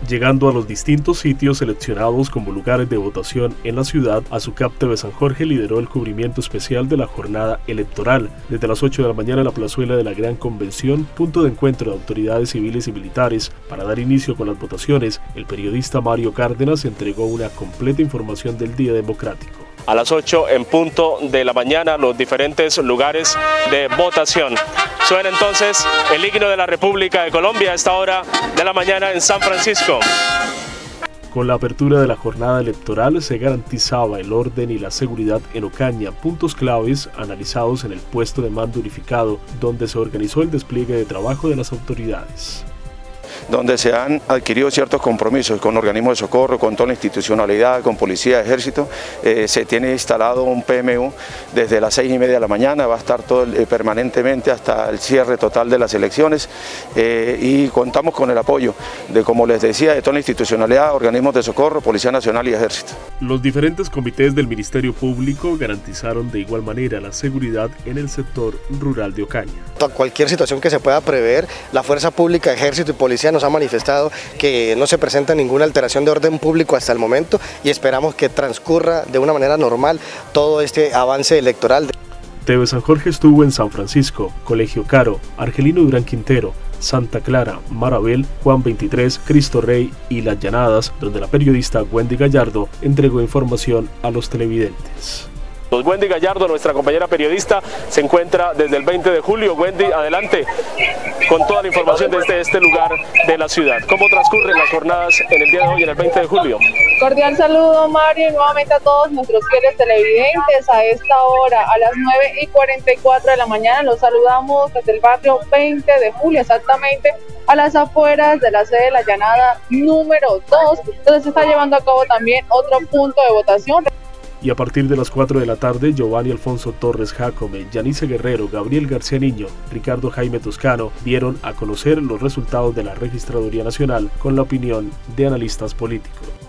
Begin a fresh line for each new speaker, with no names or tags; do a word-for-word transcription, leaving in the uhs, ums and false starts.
Llegando a los distintos sitios seleccionados como lugares de votación en la ciudad, Azucap T V San Jorge lideró el cubrimiento especial de la jornada electoral. Desde las ocho de la mañana en la plazuela de la Gran Convención, punto de encuentro de autoridades civiles y militares, para dar inicio con las votaciones, el periodista Mario Cárdenas entregó una completa información del día democrático.
A las ocho en punto de la mañana, los diferentes lugares de votación. Suena entonces el himno de la República de Colombia a esta hora de la mañana en San Francisco.
Con la apertura de la jornada electoral se garantizaba el orden y la seguridad en Ocaña, puntos claves analizados en el puesto de mando unificado, donde se organizó el despliegue de trabajo de las autoridades.
Donde se han adquirido ciertos compromisos con organismos de socorro, con toda la institucionalidad, con policía, ejército. Eh, se tiene instalado un P M U desde las seis y media de la mañana, va a estar todo eh, permanentemente hasta el cierre total de las elecciones eh, y contamos con el apoyo de, como les decía, de toda la institucionalidad, organismos de socorro, Policía Nacional y Ejército.
Los diferentes comités del Ministerio Público garantizaron de igual manera la seguridad en el sector rural de Ocaña.
Cualquier situación que se pueda prever, la Fuerza Pública, Ejército y Policía nos ha manifestado que no se presenta ninguna alteración de orden público hasta el momento y esperamos que transcurra de una manera normal todo este avance electoral.
T V San Jorge estuvo en San Francisco, Colegio Caro, Argelino Durán Quintero, Santa Clara, Marabel, Juan veintitrés, Cristo Rey y Las Llanadas, donde la periodista Wendy Gallardo entregó información a los televidentes.
Wendy Gallardo, nuestra compañera periodista, se encuentra desde el veinte de julio. Wendy, adelante con toda la información desde este lugar de la ciudad. ¿Cómo transcurren las jornadas en el día de hoy, en el veinte de julio?
Cordial saludo, Mario, y nuevamente a todos nuestros fieles televidentes. A esta hora, a las nueve y cuarenta y cuatro de la mañana, los saludamos desde el barrio veinte de julio, exactamente a las afueras de la sede de la Llanada número dos, donde se está llevando a cabo también otro punto de votación.
Y a partir de las cuatro de la tarde, Giovanni Alfonso Torres Jacome, Yanice Guerrero, Gabriel García Niño, Ricardo Jaime Toscano dieron a conocer los resultados de la Registraduría Nacional con la opinión de analistas políticos.